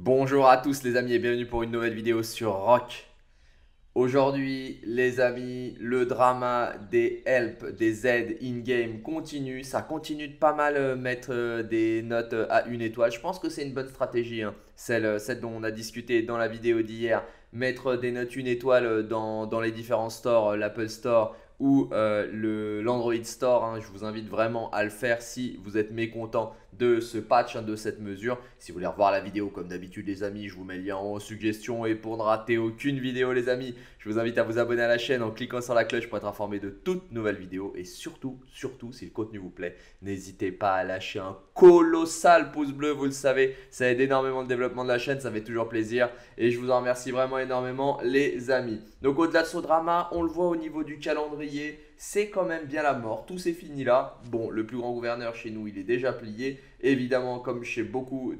Bonjour à tous les amis et bienvenue pour une nouvelle vidéo sur Rock. Aujourd'hui les amis, le drama des help, des aides in-game continue. Ça continue de pas mal mettre des notes à 1 étoile. Je pense que c'est une bonne stratégie, hein. Celle dont on a discuté dans la vidéo d'hier. Mettre des notes 1 étoile dans les différents stores, l'Apple Store ou l'Android Store, hein. Je vous invite vraiment à le faire si vous êtes mécontent de ce patch, hein, de cette mesure. Si vous voulez revoir la vidéo comme d'habitude les amis, je vous mets le lien en suggestion. Et pour ne rater aucune vidéo les amis, je vous invite à vous abonner à la chaîne en cliquant sur la cloche pour être informé de toutes nouvelles vidéos. Et surtout, si le contenu vous plaît, n'hésitez pas à lâcher un colossal pouce bleu, vous le savez, ça aide énormément le développement de la chaîne, ça fait toujours plaisir. Et je vous en remercie vraiment énormément les amis. Donc au-delà de ce drama, on le voit au niveau du calendrier, c'est quand même bien la mort, tout s'est fini là. Bon, le plus grand gouverneur chez nous, il est déjà plié. Évidemment, comme sur beaucoup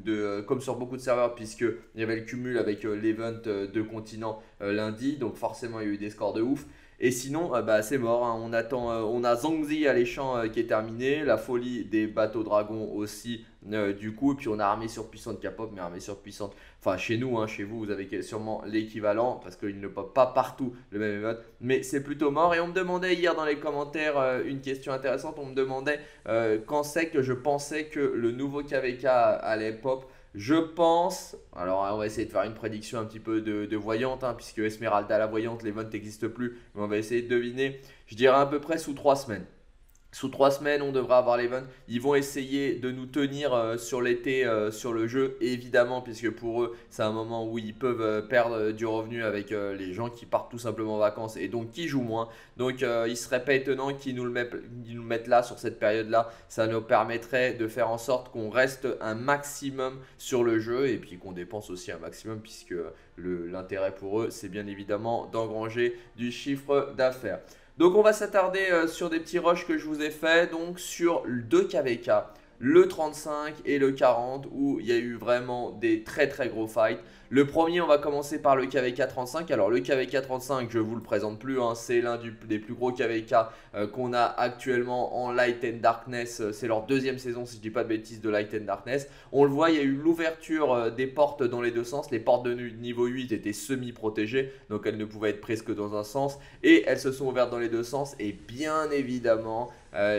de serveurs, puisqu'il y avait le cumul avec l'event de continent lundi. Donc forcément, il y a eu des scores de ouf. Et sinon, c'est mort, hein. On a Zhangzi alléchant qui est terminé. La folie des bateaux dragons aussi, du coup. Et puis on a armée surpuissante qui a pop, mais armée surpuissante. Enfin, chez nous, hein, chez vous, vous avez sûrement l'équivalent parce qu'il ne pop pas partout le même emote. Mais c'est plutôt mort. Et on me demandait hier dans les commentaires une question intéressante. On me demandait quand c'est que je pensais que le nouveau KVK allait pop. Je pense, alors on va essayer de faire une prédiction un petit peu de voyante, hein, puisque Esmeralda la voyante, l'event n'existe plus, mais on va essayer de deviner. Je dirais à peu près sous 3 semaines. Sous 3 semaines, on devrait avoir l'event. Ils vont essayer de nous tenir sur l'été, sur le jeu, évidemment, puisque pour eux, c'est un moment où ils peuvent perdre du revenu avec les gens qui partent tout simplement en vacances et donc qui jouent moins. Donc, il ne serait pas étonnant qu'ils nous le mettent là, sur cette période-là. Ça nous permettrait de faire en sorte qu'on reste un maximum sur le jeu et puis qu'on dépense aussi un maximum, puisque l'intérêt pour eux, c'est bien évidemment d'engranger du chiffre d'affaires. Donc on va s'attarder sur des petits rushs que je vous ai fait, donc sur 2 KVK, le 35 et le 40, où il y a eu vraiment des très gros fights. Le premier, on va commencer par le KVK 35. Alors le KVK 35, je ne vous le présente plus, hein, c'est l'un des plus gros KVK qu'on a actuellement en Light and Darkness. C'est leur deuxième saison, si je ne dis pas de bêtises, de Light and Darkness. On le voit, il y a eu l'ouverture des portes dans les deux sens. Les portes de niveau 8 étaient semi-protégées, donc elles ne pouvaient être prises que dans un sens. Et elles se sont ouvertes dans les deux sens. Et bien évidemment,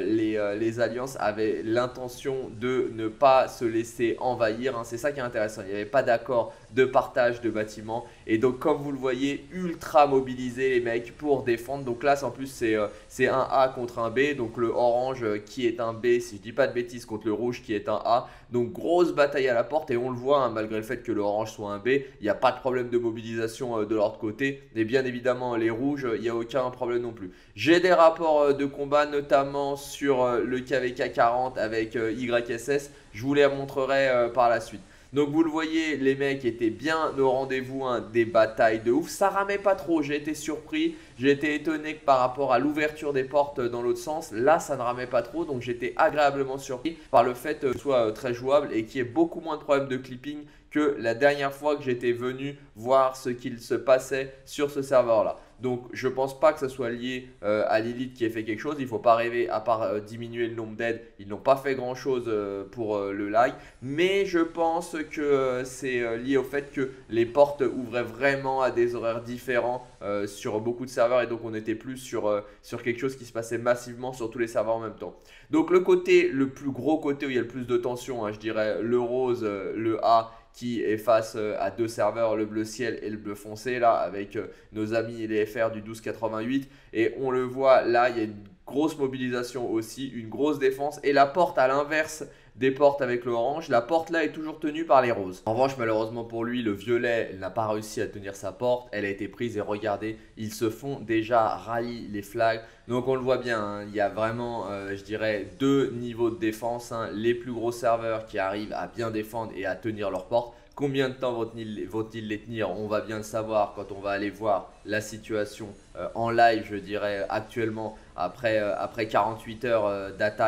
les alliances avaient l'intention de ne pas se laisser envahir, hein. C'est ça qui est intéressant, il n'y avait pas d'accord de partage de bâtiments. Et donc comme vous le voyez, ultra mobilisés les mecs pour défendre. Donc là en plus c'est un A contre un B. Donc le orange qui est un B, si je dis pas de bêtises, contre le rouge qui est un A. Donc grosse bataille à la porte. Et on le voit, hein, malgré le fait que le orange soit un B, il n'y a pas de problème de mobilisation de l'autre côté. Et bien évidemment les rouges, il n'y a aucun problème non plus. J'ai des rapports de combat, notamment sur le KVK 40 avec YSS. Je vous les montrerai par la suite. Donc vous le voyez, les mecs étaient bien au rendez-vous, hein, des batailles de ouf. Ça ramait pas trop, j'ai été surpris. J'ai été étonné que par rapport à l'ouverture des portes dans l'autre sens, là ça ne ramait pas trop. Donc j'étais agréablement surpris par le fait que ce soit très jouable et qu'il y ait beaucoup moins de problèmes de clipping que la dernière fois que j'étais venu voir ce qu'il se passait sur ce serveur là. Donc je pense pas que ce soit lié à Lilith qui ait fait quelque chose. Il ne faut pas rêver, à part diminuer le nombre d'aides. Ils n'ont pas fait grand chose pour le lag. Mais je pense que c'est lié au fait que les portes ouvraient vraiment à des horaires différents sur beaucoup de serveurs. Et donc on était plus sur quelque chose qui se passait massivement sur tous les serveurs en même temps. Donc le plus gros côté où il y a le plus de tension, hein, je dirais le rose, le A, qui est face à 2 serveurs, le bleu ciel et le bleu foncé, là, avec nos amis les FR du 1288. Et on le voit, là, il y a une grosse mobilisation aussi, une grosse défense. Et la porte à l'inverse des portes avec l'orange, la porte là est toujours tenue par les roses. En revanche, malheureusement pour lui, le violet n'a pas réussi à tenir sa porte. Elle a été prise et regardez, ils se font déjà rallye les flags. Donc on le voit bien, hein, il y a vraiment, je dirais, 2 niveaux de défense, hein. Les plus gros serveurs qui arrivent à bien défendre et à tenir leurs portes. Combien de temps vont-ils les tenir? On va bien le savoir quand on va aller voir la situation en live, je dirais, actuellement, après 48 heures d'attaque.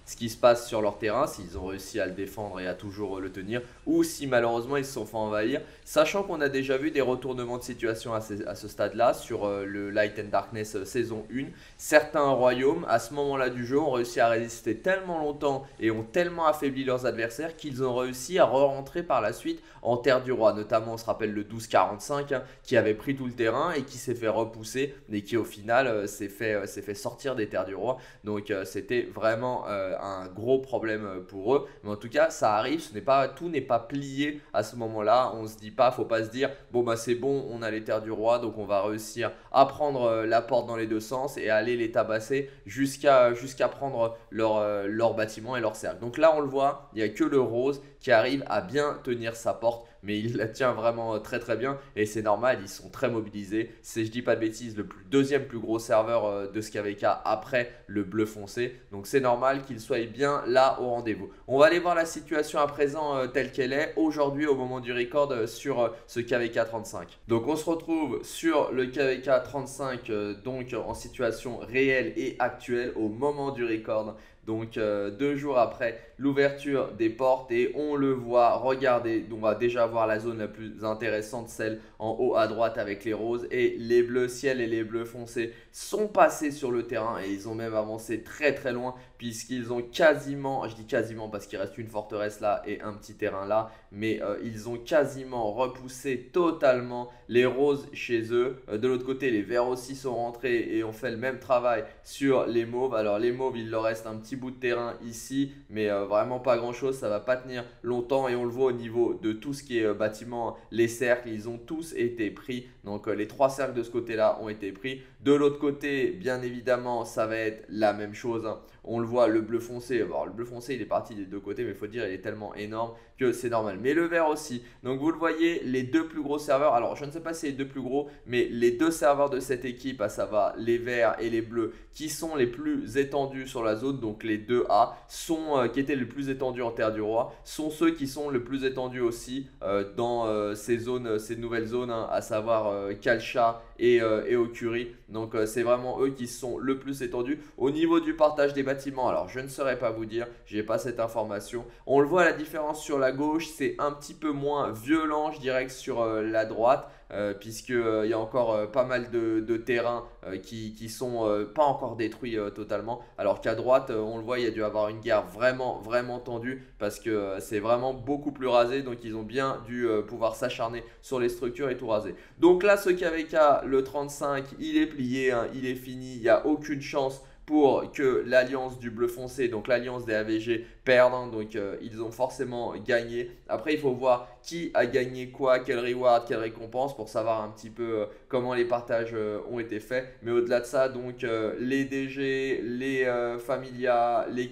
ce qui se passe sur leur terrain, s'ils ont réussi à le défendre et à toujours le tenir, ou si malheureusement ils se sont fait envahir. Sachant qu'on a déjà vu des retournements de situation à ce stade-là sur le Light and Darkness saison 1. Certains royaumes, à ce moment-là du jeu, ont réussi à résister tellement longtemps et ont tellement affaibli leurs adversaires qu'ils ont réussi à re-rentrer par la suite en Terre du Roi. Notamment, on se rappelle le 1245 qui avait pris tout le terrain et qui s'est fait repousser et qui au final s'est fait sortir des Terres du Roi. Donc c'était vraiment un gros problème pour eux. Mais en tout cas, ça arrive, tout n'est pas plié à ce moment-là. On se dit pas, faut pas se dire bon bah c'est bon, on a les Terres du Roi, donc on va réussir à prendre la porte dans les deux sens et aller les tabasser jusqu'à prendre leur bâtiment et leur cercle. Donc là on le voit, il n'y a que le rose qui arrive à bien tenir sa porte, mais il la tient vraiment très très bien et c'est normal, ils sont très mobilisés. C'est, je dis pas de bêtises, le deuxième plus gros serveur de SKVK après le bleu foncé, donc c'est normal qu'ils soient bien là au rendez-vous. On va aller voir la situation à présent telle qu'elle est aujourd'hui au moment du record sur ce KVK 35. Donc on se retrouve sur le KVK 35 donc en situation réelle et actuelle au moment du record. Donc 2 jours après l'ouverture des portes et on le voit, regardez, on va déjà voir la zone la plus intéressante, celle en haut à droite avec les roses et les bleus ciel et les bleus foncés sont passés sur le terrain et ils ont même avancé très très loin puisqu'ils ont quasiment, je dis quasiment parce qu'il reste une forteresse là et un petit terrain là, mais ils ont quasiment repoussé totalement les roses chez eux. De l'autre côté, les verts aussi sont rentrés et ont fait le même travail sur les mauves. Alors les mauves, il leur reste un petit bout de terrain ici, mais vraiment pas grand chose, ça va pas tenir longtemps et on le voit au niveau de tout ce qui est bâtiment, les cercles, ils ont tous été pris. Donc les 3 cercles de ce côté-là ont été pris. De l'autre côté, bien évidemment, ça va être la même chose, hein. On le voit, le bleu foncé, alors le bleu foncé il est parti des deux côtés, mais il faut dire il est tellement énorme que c'est normal. Mais le vert aussi. Donc vous le voyez, les 2 plus gros serveurs, alors je ne sais pas si c'est les 2 plus gros, mais les 2 serveurs de cette équipe, à savoir les verts et les bleus, qui sont les plus étendus sur la zone, donc les 2A, qui étaient les plus étendus en Terre du Roi, sont ceux qui sont le plus étendus aussi dans ces nouvelles zones, hein, à savoir Kalcha et Okuri. Donc c'est vraiment eux qui sont le plus étendus. Au niveau du partage des bâtiments, alors je ne saurais pas vous dire, j'ai pas cette information. On le voit, la différence sur la gauche, c'est un petit peu moins violent, je dirais, que sur la droite. Puisqu'il y a encore pas mal de terrains qui sont pas encore détruits totalement, alors qu'à droite on le voit, il y a dû avoir une guerre vraiment vraiment tendue parce que c'est vraiment beaucoup plus rasé, donc ils ont bien dû pouvoir s'acharner sur les structures et tout raser. Donc là ce KVK, le 35, il est plié, hein, il est fini, il n'y a aucune chance pour que l'alliance du bleu foncé, donc l'alliance des AVG, perdent, hein. Donc ils ont forcément gagné. Après il faut voir qui a gagné quoi, quel reward, quelle récompense, pour savoir un petit peu comment les partages ont été faits. Mais au-delà de ça, donc les DG, les Familia, les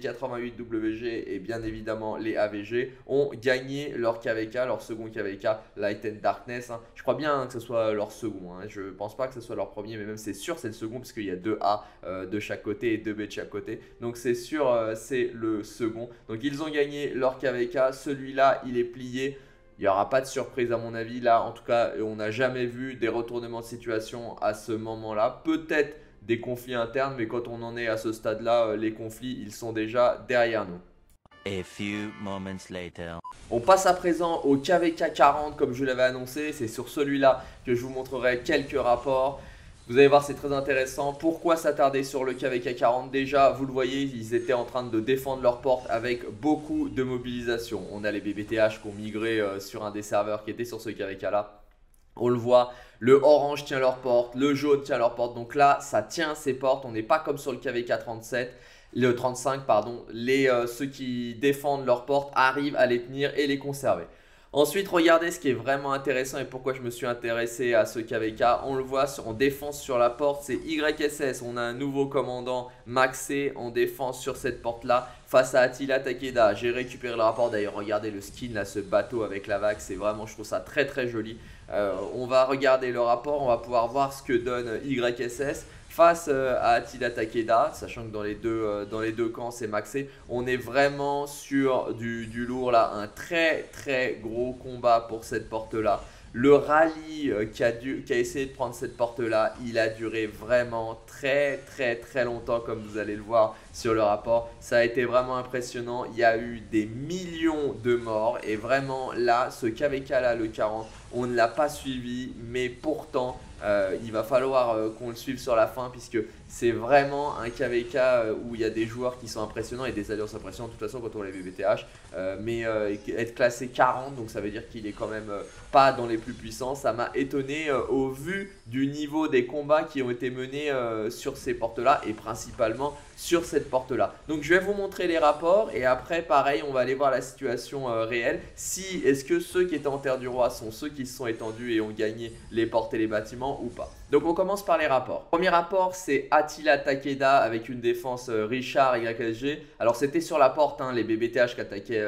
88WG et bien évidemment les AVG ont gagné leur KVK, leur second KVK Light and Darkness, hein. Je crois bien, hein, que ce soit leur second, hein. Je pense pas que ce soit leur premier, mais même c'est sûr c'est le second parce qu'il y a 2 A de chaque côté et 2 B de chaque côté. Donc c'est sûr c'est le second. Donc ils ont gagné leur KVK, celui-là il est plié. Il n'y aura pas de surprise à mon avis là, en tout cas on n'a jamais vu des retournements de situation à ce moment-là. Peut-être des conflits internes, mais quand on en est à ce stade-là, les conflits ils sont déjà derrière nous. A few moments later. On passe à présent au KVK 40 comme je l'avais annoncé, c'est sur celui-là que je vous montrerai quelques rapports. Vous allez voir, c'est très intéressant. Pourquoi s'attarder sur le KVK 40? Déjà, vous le voyez, ils étaient en train de défendre leur porte avec beaucoup de mobilisation. On a les BBTH qui ont migré sur un des serveurs qui était sur ce KVK là. On le voit, le orange tient leur porte, le jaune tient leur porte. Donc là, ça tient ses portes. On n'est pas comme sur le KVK 37. Le 35, pardon. Ceux qui défendent leurs portes arrivent à les tenir et les conserver. Ensuite, regardez ce qui est vraiment intéressant et pourquoi je me suis intéressé à ce KVK. On le voit en défense sur la porte, c'est YSS. On a un nouveau commandant maxé en défense sur cette porte-là face à Attila Takeda. J'ai récupéré le rapport. D'ailleurs, regardez le skin là, ce bateau avec la vague. C'est vraiment, je trouve ça très très joli. On va regarder le rapport. On va pouvoir voir ce que donne YSS face à Attila Takeda, sachant que dans les deux camps c'est maxé. On est vraiment sur du lourd là, un très très gros combat pour cette porte là. Le rallye qui a essayé de prendre cette porte-là, il a duré vraiment très très très longtemps comme vous allez le voir sur le rapport. Ça a été vraiment impressionnant. Il y a eu des millions de morts et vraiment là, ce KVK là, le 40, on ne l'a pas suivi, mais pourtant il va falloir qu'on le suive sur la fin puisque c'est vraiment un KVK où il y a des joueurs qui sont impressionnants et des alliances impressionnantes de toute façon quand on les BBTH. Mais être classé 40, donc ça veut dire qu'il est quand même pas dans les plus puissants. Ça m'a étonné au vu du niveau des combats qui ont été menés sur ces portes-là et principalement sur cette porte-là. Donc je vais vous montrer les rapports et après pareil on va aller voir la situation réelle. Si est-ce que ceux qui étaient en Terre du Roi sont ceux qui se sont étendus et ont gagné les portes et les bâtiments ou pas. Donc on commence par les rapports. Premier rapport c'est Attila Takeda avec une défense Richard YSG. Alors c'était sur la porte les BBTH qui attaquaient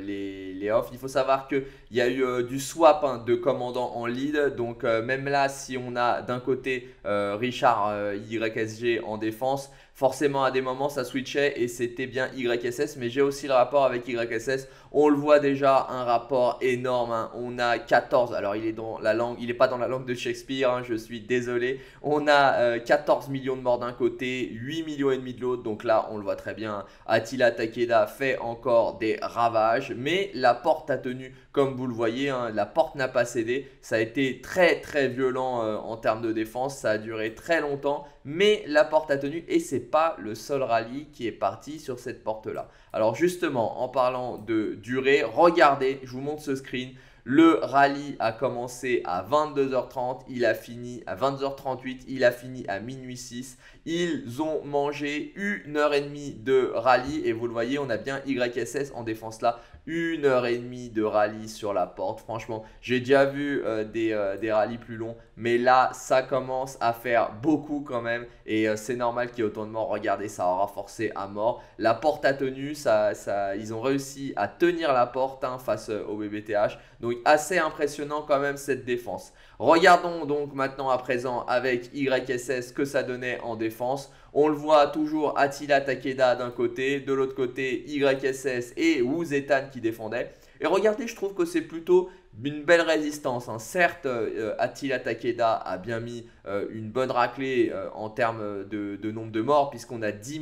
les off. Il faut savoir qu'il y a eu du swap de commandants en lead. Donc même là si on a d'un côté Richard YSG en défense, forcément à des moments ça switchait et c'était bien YSS, mais j'ai aussi le rapport avec YSS. On le voit déjà, un rapport énorme. On a 14, alors il est dans la langue, il n'est pas dans la langue de Shakespeare, je suis désolé. On a 14 millions de morts d'un côté, 8 millions et demi de l'autre. Donc là on le voit très bien, Attila Takeda fait encore des ravages, mais la porte a tenu comme vous le voyez, la porte n'a pas cédé. Ça a été très très violent en termes de défense, ça a duré très longtemps, mais la porte a tenu et c'est pas le seul rallye qui est parti sur cette porte là. Alors justement en parlant de durée, regardez, je vous montre ce screen. Le rallye a commencé à 22h30, il a fini à 22h38, il a fini à minuit 6. Ils ont mangé 1h30 de rallye et vous le voyez, on a bien YSS en défense là. 1h30 de rallye sur la porte. Franchement, j'ai déjà vu des rallyes plus longs, mais là, ça commence à faire beaucoup quand même. Et c'est normal qu'il y ait autant de morts. Regardez, ça aura forcé à mort. La porte a tenu, ils ont réussi à tenir la porte face au BBTH. Donc, assez impressionnant quand même cette défense. Regardons donc maintenant à présent avec YSS ce que ça donnait en défense. On le voit toujours Attila Takeda d'un côté, de l'autre côté YSS et Wuzetan qui défendaient. Et regardez, je trouve que c'est plutôt une belle résistance. Certes, Attila Takeda a bien mis une bonne raclée en termes de nombre de morts puisqu'on a 10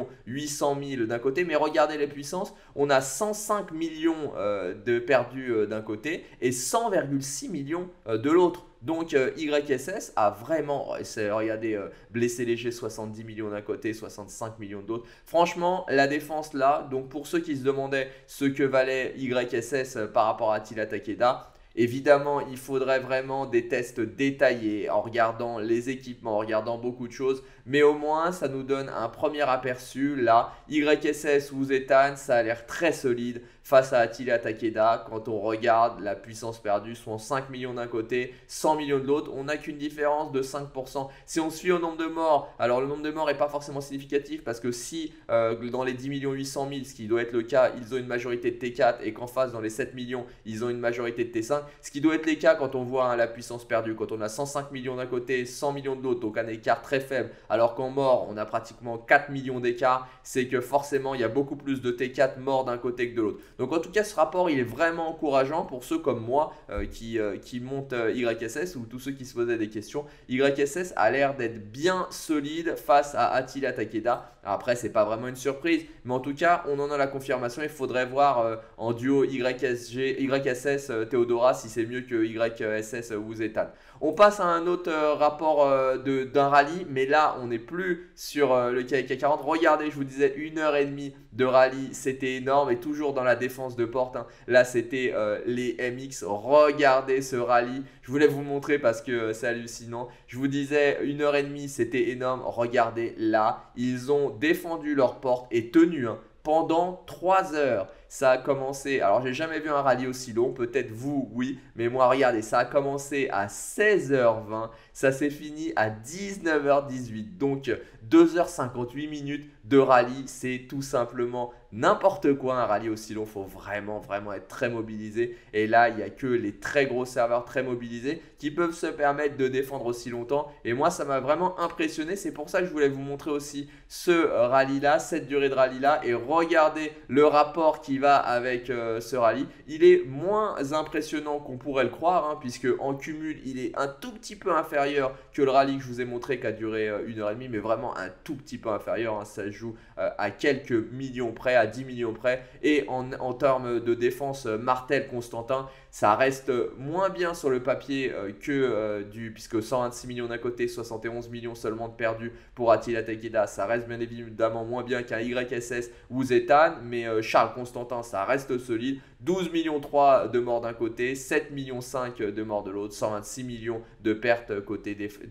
800 000 d'un côté. Mais regardez les puissances, on a 105 millions de perdus d'un côté et 100,6 millions de l'autre. Donc YSS a vraiment, regardez, blessé léger 70 millions d'un côté, 65 millions de l'autre. Franchement, la défense là, donc pour ceux qui se demandaient ce que valait YSS par rapport à Attila Takeda, évidemment, il faudrait vraiment des tests détaillés en regardant les équipements, en regardant beaucoup de choses. Mais au moins, ça nous donne un premier aperçu. Là, YSS ou Zetan, ça a l'air très solide face à Attila Takeda. Quand on regarde la puissance perdue, soit 5 millions d'un côté, 100 millions de l'autre. On n'a qu'une différence de 5%. Si on se fie au nombre de morts, alors le nombre de morts n'est pas forcément significatif parce que si dans les 10 800 000, ce qui doit être le cas, ils ont une majorité de T4 et qu'en face, dans les 7 millions, ils ont une majorité de T5, ce qui doit être les cas quand on voit la puissance perdue, quand on a 105 millions d'un côté, 100 millions de l'autre, donc un écart très faible, alors qu'en mort, on a pratiquement 4 millions d'écart, c'est que forcément, il y a beaucoup plus de T4 morts d'un côté que de l'autre. Donc en tout cas, ce rapport, il est vraiment encourageant pour ceux comme moi qui montent YSS ou tous ceux qui se posaient des questions. YSS a l'air d'être bien solide face à Attila Takeda. Après, c'est pas vraiment une surprise, mais en tout cas, on en a la confirmation. Il faudrait voir en duo YSS Theodora si c'est mieux que YSS Wuzetan. On passe à un autre rapport d'un rallye, mais là, on n'est plus sur le KK40. Regardez, je vous disais 1h30 de rallye, c'était énorme et toujours dans la défense de porte. Là, c'était les MX. Regardez ce rallye. Je voulais vous montrer parce que c'est hallucinant. Je vous disais 1h30, c'était énorme. Regardez là, ils ont défendu leur porte et tenu pendant 3 heures. Ça a commencé, alors j'ai jamais vu un rallye aussi long, peut-être vous, oui, mais moi regardez, ça a commencé à 16h20, ça s'est fini à 19h18, donc 2h58 minutes de rallye, c'est tout simplement n'importe quoi un rallye aussi long, il faut vraiment être très mobilisé et là il n'y a que les très gros serveurs très mobilisés qui peuvent se permettre de défendre aussi longtemps et moi ça m'a vraiment impressionné, c'est pour ça que je voulais vous montrer aussi ce rallye là, cette durée de rallye là et regardez le rapport qui qui va avec ce rallye. Il est moins impressionnant qu'on pourrait le croire, hein, puisque en cumul, il est un tout petit peu inférieur que le rallye que je vous ai montré qui a duré 1h30, mais vraiment un tout petit peu inférieur, hein. Ça se joue à quelques millions près, à 10 millions près. Et en termes de défense, Martel Constantin, ça reste moins bien sur le papier puisque 126 millions d'un côté, 71 millions seulement de perdus pour Attila Tekeda. Ça reste bien évidemment moins bien qu'un YSS ou Zetan, mais Charles Constantin, ça reste solide. 12 millions 3 de morts d'un côté, 7 millions 5 de morts de l'autre, 126 millions de pertes côté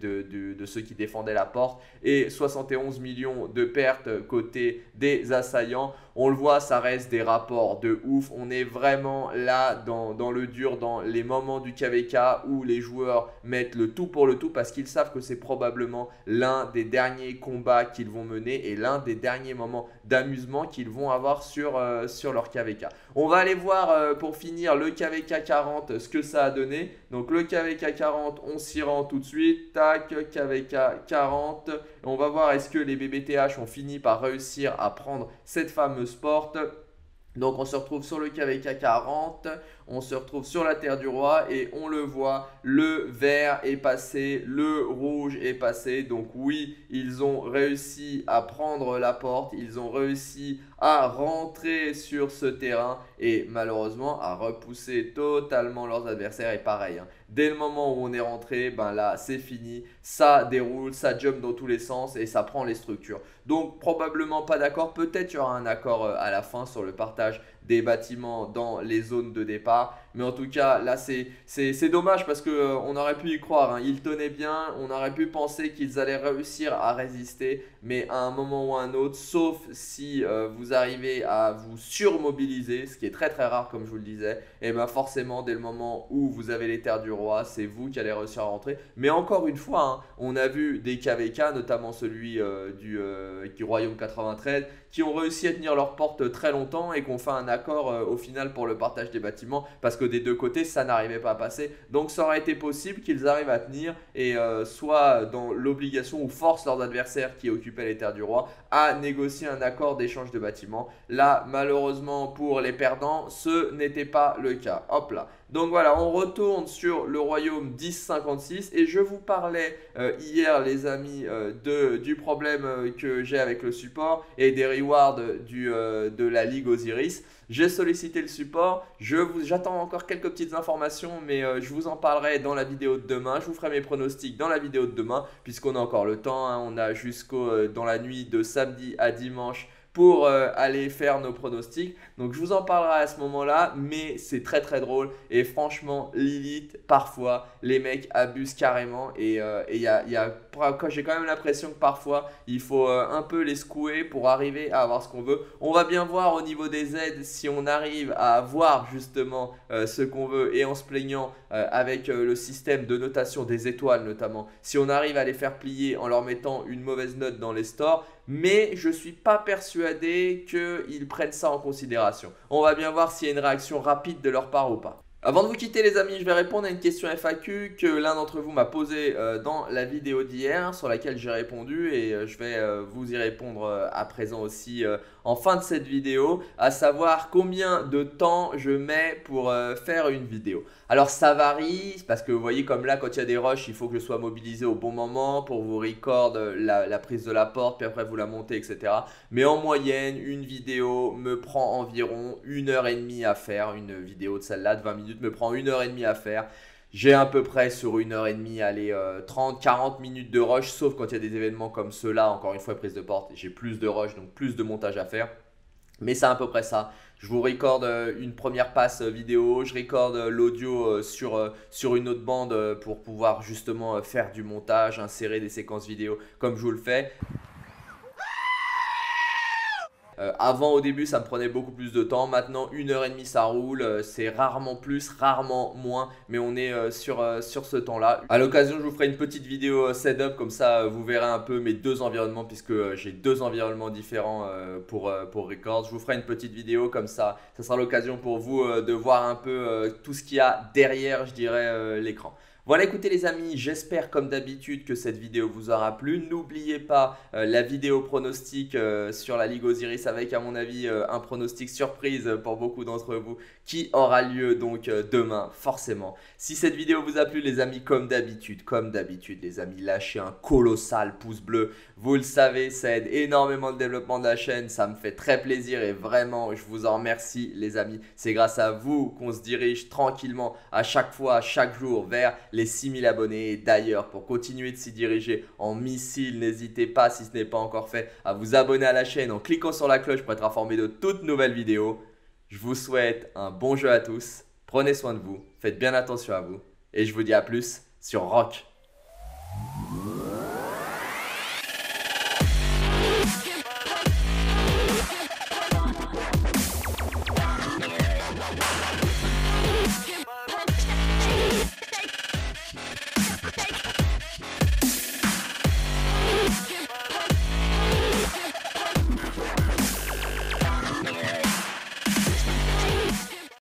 de ceux qui défendaient la porte et 71 millions de pertes côté des assaillants. On le voit, ça reste des rapports de ouf. On est vraiment là dans le dur, dans les moments du KVK où les joueurs mettent le tout pour le tout parce qu'ils savent que c'est probablement l'un des derniers combats qu'ils vont mener et l'un des derniers moments d'amusement qu'ils vont avoir sur leur KVK. On va aller voir pour finir le KVK 40 ce que ça a donné. Donc le KVK 40, on s'y rend tout de suite. Tac, KVK 40. On va voir est-ce que les BBTH ont fini par réussir à prendre cette fameuse porte. Donc on se retrouve sur le KVK 40, on se retrouve sur la Terre du Roi et on le voit, le vert est passé, le rouge est passé. Donc oui, ils ont réussi à prendre la porte, ils ont réussi à rentrer sur ce terrain et malheureusement à repousser totalement leurs adversaires. Et pareil, hein, dès le moment où on est rentré, ben là c'est fini, ça déroule, ça jump dans tous les sens et ça prend les structures. Donc probablement pas d'accord, peut-être il y aura un accord à la fin sur le partage des bâtiments dans les zones de départ. Mais en tout cas, là, c'est dommage parce qu'on aurait pu y croire, hein. Ils tenaient bien, on aurait pu penser qu'ils allaient réussir à résister. Mais à un moment ou à un autre, sauf si vous arrivez à vous surmobiliser, ce qui est très très rare comme je vous le disais, et bien forcément, dès le moment où vous avez les terres du roi, c'est vous qui allez réussir à rentrer. Mais encore une fois, hein, on a vu des KVK, notamment celui du Royaume 93, qui ont réussi à tenir leur porte très longtemps et qui ont fait un accord au final pour le partage des bâtiments parce que des deux côtés ça n'arrivait pas à passer. Donc ça aurait été possible qu'ils arrivent à tenir et soit dans l'obligation ou force leurs adversaires qui occupaient les terres du roi à négocier un accord d'échange de bâtiments. Là malheureusement pour les perdants ce n'était pas le cas. Hop là. Donc voilà, on retourne sur le royaume 1056 et je vous parlais hier les amis du problème que j'ai avec le support et des rewards de la Ligue Osiris. J'ai sollicité le support, j'attends encore quelques petites informations mais je vous en parlerai dans la vidéo de demain. Je vous ferai mes pronostics dans la vidéo de demain puisqu'on a encore le temps, hein. On a dans la nuit de samedi à dimanche pour aller faire nos pronostics. Donc je vous en parlerai à ce moment-là, mais c'est très très drôle. Et franchement, Lilith, parfois, les mecs abusent carrément. Et j'ai quand même l'impression que parfois, il faut un peu les secouer pour arriver à avoir ce qu'on veut. On va bien voir au niveau des aides si on arrive à avoir justement ce qu'on veut. Et en se plaignant avec le système de notation des étoiles notamment, si on arrive à les faire plier en leur mettant une mauvaise note dans les stores. Mais je ne suis pas persuadé qu'ils prennent ça en considération. On va bien voir s'il y a une réaction rapide de leur part ou pas. Avant de vous quitter les amis, je vais répondre à une question FAQ que l'un d'entre vous m'a posée dans la vidéo d'hier sur laquelle j'ai répondu et je vais vous y répondre à présent aussi en fin de cette vidéo, à savoir combien de temps je mets pour faire une vidéo. Alors ça varie parce que vous voyez comme là quand il y a des rushs, il faut que je sois mobilisé au bon moment pour vous record la prise de la porte puis après vous la montez etc. Mais en moyenne une vidéo me prend environ 1h30 à faire, une vidéo de celle-là de 20 minutes me prend 1h30 à faire. J'ai à peu près sur 1h30, allez 30-40 minutes de rush, sauf quand il y a des événements comme ceux-là, encore une fois prise de porte, j'ai plus de rush, donc plus de montage à faire. Mais c'est à peu près ça. Je vous record une première passe vidéo, je record l'audio sur une autre bande pour pouvoir justement faire du montage, insérer des séquences vidéo comme je vous le fais. Avant au début ça me prenait beaucoup plus de temps, maintenant 1h30 ça roule, c'est rarement plus, rarement moins, mais on est sur ce temps là. À l'occasion je vous ferai une petite vidéo setup, comme ça vous verrez un peu mes deux environnements puisque j'ai deux environnements différents pour record. Je vous ferai une petite vidéo comme ça sera l'occasion pour vous de voir un peu tout ce qu'il y a derrière je dirais l'écran. Voilà, écoutez les amis, j'espère comme d'habitude que cette vidéo vous aura plu. N'oubliez pas la vidéo pronostic sur la Ligue Osiris avec à mon avis un pronostic surprise pour beaucoup d'entre vous qui aura lieu donc demain forcément. Si cette vidéo vous a plu les amis, comme d'habitude les amis, lâchez un colossal pouce bleu. Vous le savez, ça aide énormément le développement de la chaîne, ça me fait très plaisir et vraiment je vous en remercie les amis. C'est grâce à vous qu'on se dirige tranquillement à chaque fois, chaque jour vers les 6000 abonnés. Et d'ailleurs, pour continuer de s'y diriger en missile, n'hésitez pas, si ce n'est pas encore fait, à vous abonner à la chaîne en cliquant sur la cloche pour être informé de toutes nouvelles vidéos. Je vous souhaite un bon jeu à tous, prenez soin de vous, faites bien attention à vous et je vous dis à plus sur Rock.